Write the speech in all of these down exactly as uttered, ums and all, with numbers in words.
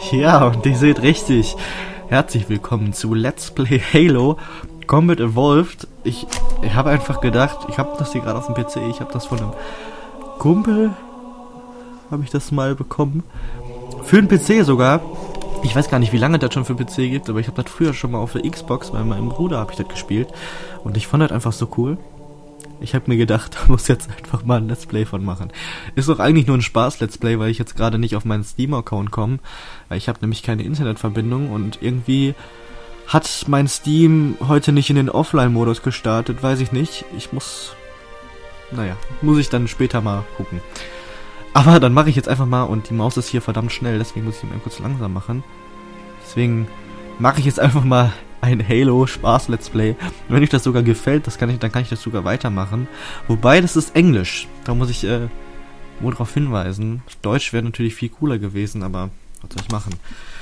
Ja, und ihr seht richtig. Herzlich willkommen zu Let's Play Halo Combat Evolved. Ich, ich habe einfach gedacht, ich habe das hier gerade auf dem P C, ich habe das von einem Kumpel, habe ich das mal bekommen. Für den P C sogar. Ich weiß gar nicht, wie lange das schon für P C gibt, aber ich habe das früher schon mal auf der Xbox, bei meinem Bruder habe ich das gespielt. Und ich fand das einfach so cool. Ich habe mir gedacht, da muss jetzt einfach mal ein Let's Play von machen. Ist doch eigentlich nur ein Spaß-Let's Play, weil ich jetzt gerade nicht auf meinen Steam-Account komme. Weil ich habe nämlich keine Internetverbindung und irgendwie hat mein Steam heute nicht in den Offline-Modus gestartet, weiß ich nicht. Ich muss, naja, muss ich dann später mal gucken. Aber dann mache ich jetzt einfach mal, und die Maus ist hier verdammt schnell, deswegen muss ich ihn mal kurz langsam machen. Deswegen mache ich jetzt einfach mal ein Halo-Spaß-Let's Play. Wenn euch das sogar gefällt, das kann ich, dann kann ich das sogar weitermachen. Wobei, das ist Englisch. Da muss ich äh, wohl darauf hinweisen. Deutsch wäre natürlich viel cooler gewesen, aber was soll ich machen?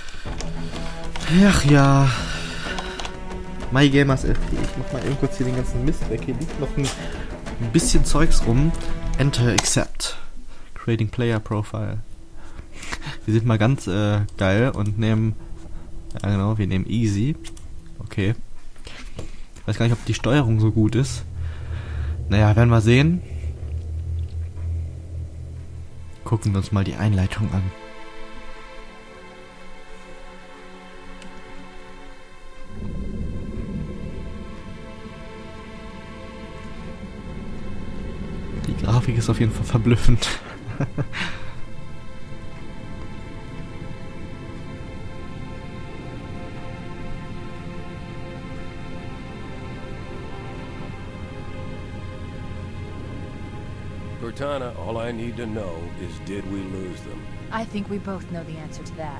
Ach ja. MyGamers F P. Ich mach mal eben kurz hier den ganzen Mist weg. Hier liegt noch ein bisschen Zeugs rum. Enter Accept. Creating Player Profile. Wir sind mal ganz äh, geil und nehmen... Ja genau, wir nehmen Easy. Okay. Ich weiß gar nicht, ob die Steuerung so gut ist. Naja, werden wir sehen. Gucken wir uns mal die Einleitung an. Die Grafik ist auf jeden Fall verblüffend. Cortana, all I need to know is, did we lose them? I think we both know the answer to that.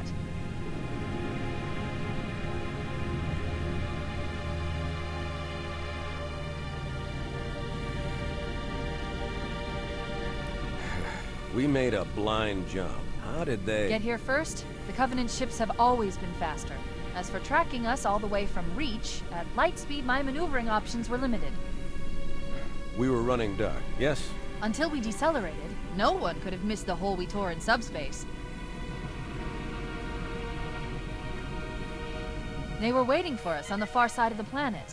We made a blind jump. How did they... Get here first? The Covenant ships have always been faster. As for tracking us all the way from Reach, at light speed my maneuvering options were limited. We were running dark, yes? Until we decelerated, no one could have missed the hole we tore in subspace. They were waiting for us on the far side of the planet.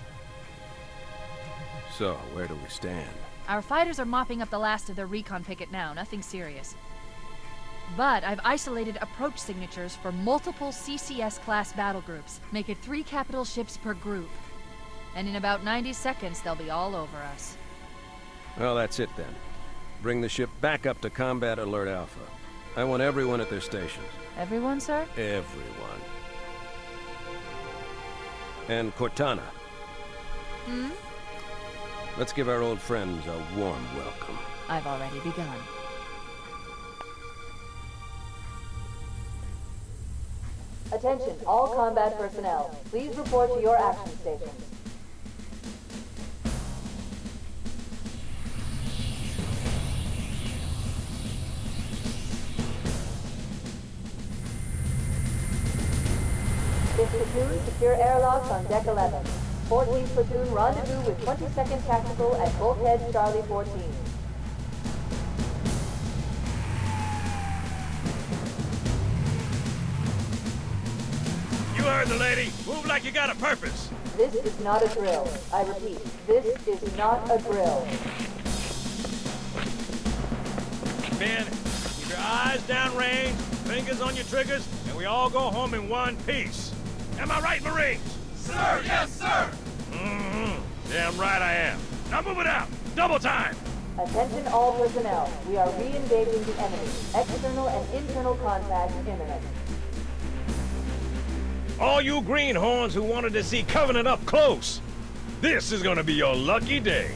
So, where do we stand? Our fighters are mopping up the last of their recon picket now, nothing serious. But I've isolated approach signatures for multiple C C S-class battle groups. Make it three capital ships per group. And in about ninety seconds, they'll be all over us. Well, that's it then. Bring the ship back up to Combat Alert Alpha. I want everyone at their stations. Everyone, sir? Everyone. And Cortana. Hmm? Let's give our old friends a warm welcome. I've already begun. Attention, all combat personnel. Please report to your action stations. This platoon, secure airlocks on deck eleven. fourteenth platoon, rendezvous with twenty-second Tactical at Bulkhead Charlie fourteen. You heard the lady. Move like you got a purpose. This is not a drill. I repeat, this is not a drill. Men, keep your eyes downrange, fingers on your triggers, and we all go home in one piece. Am I right, Marines? Sir, yes, sir! Mm-hmm. Damn right I am. Now move it out! Double time! Attention all personnel. We are re-engaging the enemy. External and internal contact imminent. All you greenhorns who wanted to see Covenant up close, this is gonna be your lucky day.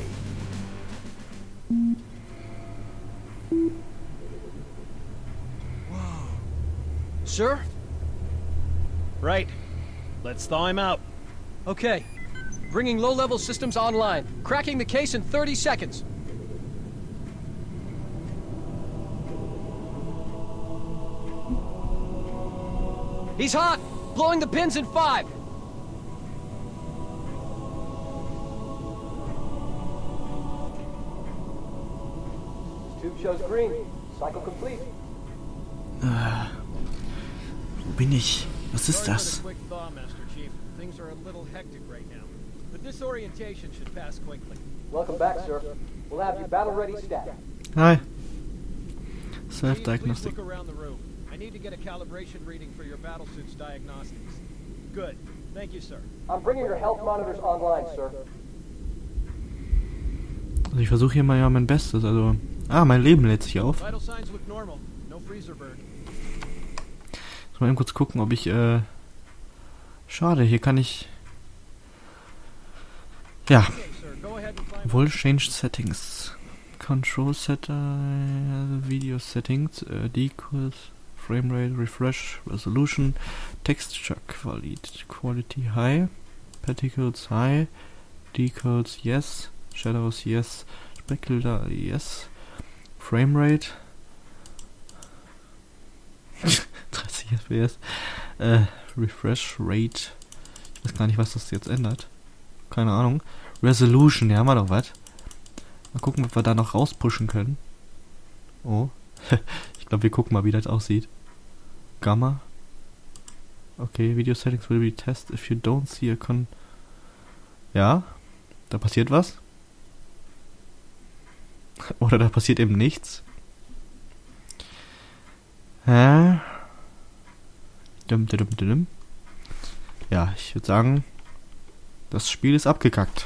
Whoa. Sir? Right. Let's thaw him out. Okay. Bringing low-level systems online. Cracking the case in thirty seconds. He's hot! Blowing the pins in five! Tube shows green. Cycle complete. bin ich? Was ist Sorry das? for the quick thaw, Master Chief. Things are a little hectic right now. The disorientation should pass quickly. Welcome back, sir. We'll have you battle-ready stat. Hi. Chief, please Self-diagnostic. look around the room. I need to get a calibration reading for your battlesuit's diagnostics. Good. Thank you, sir. I'm bringing your health monitors online, sir. Also ich versuche hier mal ja mein Bestes. Also, ah, mein Leben lädt sich auf. Vital signs look normal. No freezer burn. Muss mal eben kurz gucken, ob ich, äh... Schade, hier kann ich... Ja. Okay, sir. Go ahead and climb. Wohl change settings. Control setter, Video settings, äh, Decals, Framerate, Refresh, Resolution, Texture Quality, Quality High, Particles High, Decals Yes, Shadows Yes, Specular Yes, Framerate, dreißig F P S, äh, Refresh Rate, ich weiß gar nicht, was das jetzt ändert, keine Ahnung, Resolution, ja, haben wir doch was. Mal gucken, ob wir da noch rauspushen können. Oh. Ich glaube, wir gucken mal, wie das aussieht. Gamma. Okay, Video Settings will be tested if you don't see a con... Ja. Da passiert was. Oder da passiert eben nichts. Hä? Dum, dum, dum, dum. Ja, ich würde sagen, das Spiel ist abgekackt.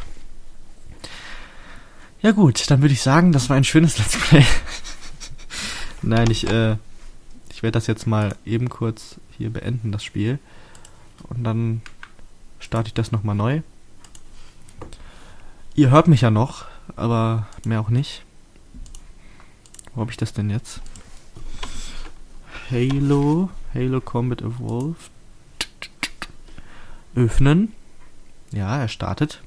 Ja gut, dann würde ich sagen, das war ein schönes Let's Play. Nein, ich, äh, ich werde das jetzt mal eben kurz hier beenden, das Spiel. Und dann starte ich das nochmal neu. Ihr hört mich ja noch, aber mehr auch nicht. Wo habe ich das denn jetzt? Halo, Halo Combat Evolved. Öffnen. Ja, er startet.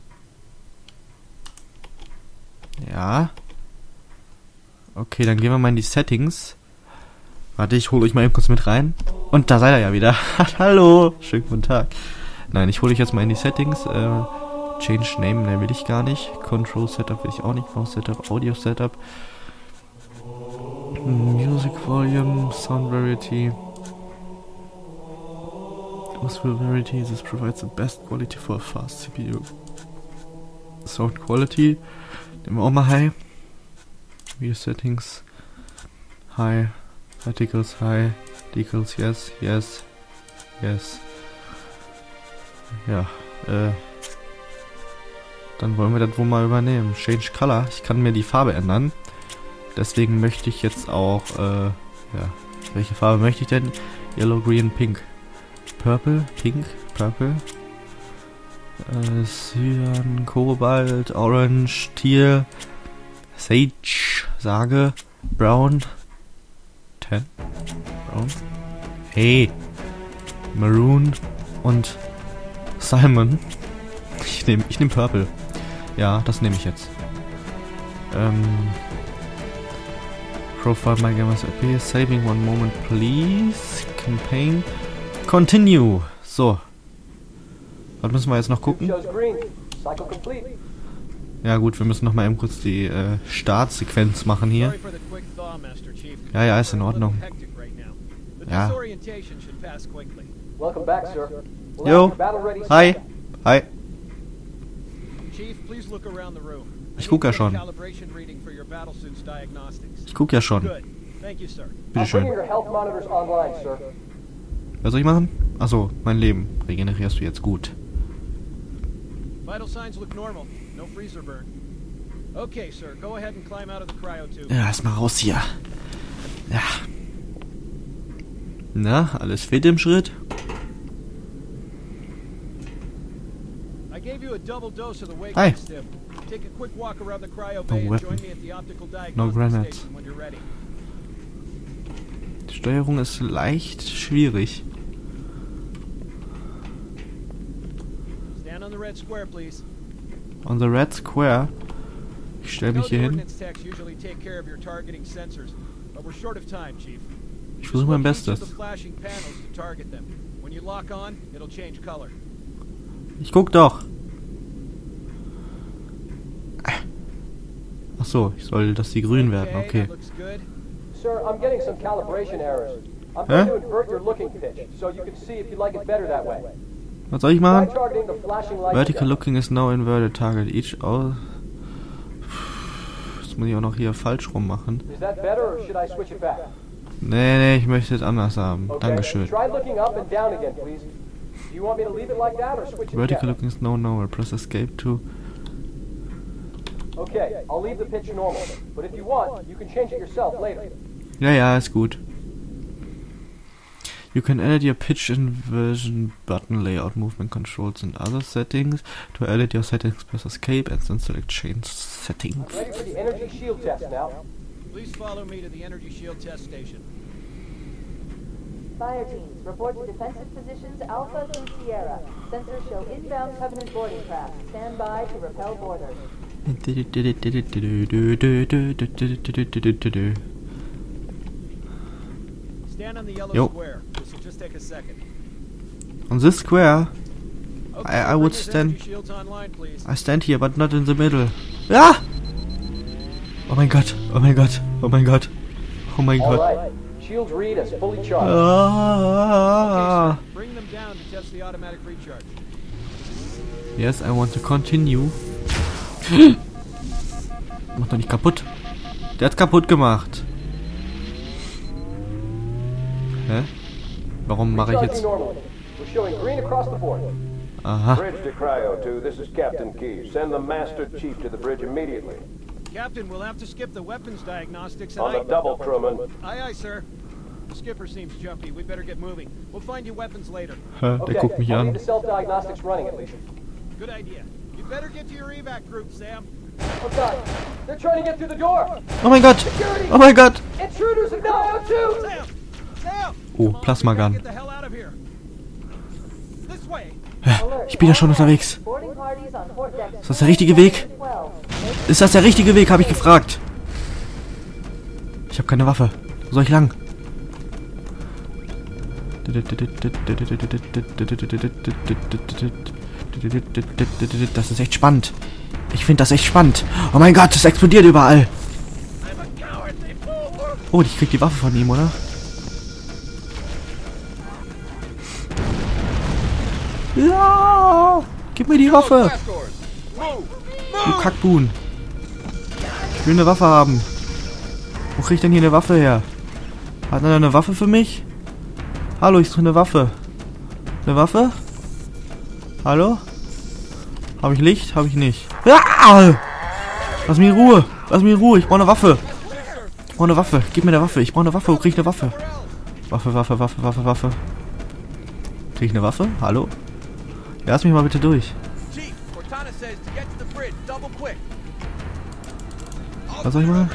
Ja. Okay, dann gehen wir mal in die Settings. Warte, ich hole euch mal eben kurz mit rein. Und da seid ihr ja wieder. Hallo. Schönen guten Tag. Nein, ich hole euch jetzt mal in die Settings. Äh, Change Name, ne, will ich gar nicht. Control Setup will ich auch nicht. Mouse Setup, Audio Setup. Music Volume, Sound Variety. Atmosphere Variety, this provides the best quality for a fast C P U. Sound Quality. Nehmen wir auch mal High. Video Settings. High. Particles High. Decals Yes. Yes. Yes. Ja. Äh. Dann wollen wir das wohl mal übernehmen. Change Color. Ich kann mir die Farbe ändern. Deswegen möchte ich jetzt auch, äh, ja. Welche Farbe möchte ich denn? Yellow, Green, Pink. Purple, Pink, Purple. Äh, Cyan, Kobalt, Orange, Teal, Sage, Sage, Brown, Ten, Brown, hey, Maroon und Simon. Ich nehme ich nehm Purple. Ja, das nehme ich jetzt. Ähm, Profile my gamers A P, saving one moment please, Campaign, Continue. So. Was müssen wir jetzt noch gucken? Ja gut, wir müssen noch mal eben kurz die äh, Startsequenz machen hier. Ja, ja, ist in Ordnung. Ja. Jo. Hi. Hi. Ich guck ja schon. Ich guck ja schon. Bitteschön. Was soll ich machen? Achso, mein Leben. Regenerierst du jetzt gut. Vital signs look normal. No freezer burn. Okay, sir. Go ahead and climb out of the cryotube. Ja, erstmal raus hier. Ja. Na, alles fit im Schritt? I gave you a double dose of the wake Hi. stim. Take a quick walk around the cryo No bay and weapon. join me at the optical No diagnostic grenades. station when you're ready. Die Steuerung ist leicht schwierig. Stand on the red square, please. On the red square. Ich stelle mich hier hin. Ordnance techs usually take care of your targeting sensors, but we're short of time, Chief. Ich versuche mein Just look Bestes. each of the flashing panels to target them. When you lock on, it'll change color. Ich guck doch. Ach so, ich soll, dass die grün werden. Okay. that looks good. Sir, I'm getting some calibration errors. I'm Hä? going to invert your looking pitch, so you can see if you like it better that way. Was soll ich Try machen? targeting the flashing light. Vertical looking is now inverted target. Each all... Das muss ich auch noch hier falsch rum machen. Is that better, or should I switch it back? Nee, nee, ich möchte es anders haben. Okay. Dankeschön. Try looking up and down again, please. Do you want me to leave it like that, or switch it Vertical again? looking is no, no. I press escape to... Okay, I'll leave the pitch normal. But if you want, you can change it yourself later. Ja, ja, ist gut. You can edit your pitch inversion button layout, movement controls and other settings. To edit your settings, press escape and then select change settings. Ready for the energy shield test now. Please follow me to the energy shield test station. Fire teams, report to defensive positions Alpha through Sierra. Sensors show inbound Covenant boarding craft. Stand by to repel boarders. Stand on the yellow Yo. square. This will just take a second. On this square, Okay, I- I bring would those stand- energy shields online, please. I stand here, but not in the middle. Ah! Oh mein Gott, oh mein Gott, oh mein Gott, oh mein All Gott. right. Shields read as fully charged. Ah! Okay, sir. Bring them down to test the automatic recharge. Yes, I want to continue. Mach doch nicht kaputt. Der hat's kaputt gemacht. Hä? Warum mache ich Recharging jetzt... normally. We're showing green across the board. Aha. Bridge to Cryo two, this is Captain Key. Send the Master Chief to the bridge immediately. Captain, we'll have to skip the weapons diagnostics On and the double, crewman. Aye, aye, sir. The skipper seems jumpy. We better get moving. We'll find you weapons later. Hä, Okay, der guckt mich I'll an. need the self-diagnostics running at least. Good idea. You better get to your evac group, Sam. Oh god, they're trying to get through the door! Oh mein Gott! Oh mein Gott! Intruders in Cryo two! Sam! Sam! Oh, Come on, Plasma we gotta Gun. Get the hell out of here. This way. Ich bin ja schon unterwegs. Boarding parties on port deck. Ist das der richtige Weg? twelve. Ist das der richtige Weg, habe ich gefragt. Ich habe keine Waffe. Wo soll ich lang? Das ist echt spannend. Ich finde das echt spannend. Oh mein Gott, es explodiert überall. Oh, ich krieg die Waffe von ihm, oder? Ja! Gib mir die Waffe! Du Kackbuhn! Ich will eine Waffe haben. Wo krieg ich denn hier eine Waffe her? Hat einer eine Waffe für mich? Hallo, ich suche eine Waffe. Eine Waffe? Hallo? Habe ich Licht? Habe ich nicht. Ah! Lass mich in Ruhe! Lass mich in Ruhe! Ich brauche eine Waffe! Ich brauche eine Waffe! Gib mir eine Waffe! Ich brauche eine Waffe! Wo krieg ich eine Waffe? Waffe, Waffe, Waffe, Waffe, Waffe. Krieg ich eine Waffe? Hallo? Lass mich mal bitte durch. Chief, Cortana says to get to the bridge, double quick. Was soll ich machen?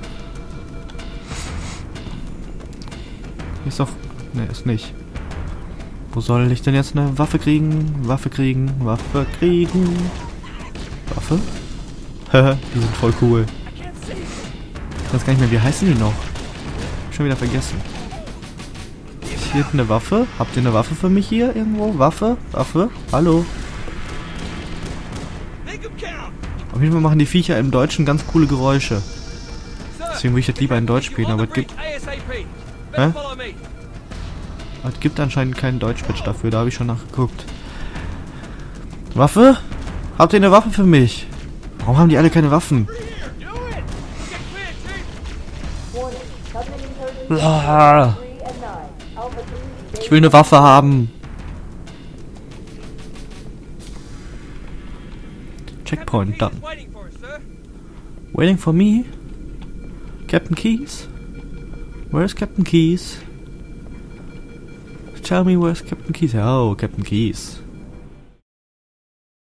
Ist doch... Ne, ist nicht. Wo soll ich denn jetzt eine Waffe kriegen? Waffe kriegen, Waffe kriegen. Waffe? Haha, die sind voll cool. Ich weiß gar nicht mehr, wie heißen die noch? Schon wieder vergessen. Ist hier eine Waffe? Habt ihr eine Waffe für mich hier irgendwo? Waffe? Waffe? Hallo? Auf jeden Fall machen die Viecher im Deutschen ganz coole Geräusche. Deswegen würde ich das lieber in Deutsch spielen, aber es gibt... Hä? Es gibt anscheinend keinen Deutschpitch dafür, da habe ich schon nachgeguckt. Waffe? Habt ihr eine Waffe für mich? Warum haben die alle keine Waffen? Warning. Covenant intelligence Ah, three and nine. Alpha three. ich will eine Waffe haben. Checkpoint done. Waiting for me? Captain Keyes? Where's Captain Keyes? Tell me where's Captain Keyes? Oh, Captain Keyes.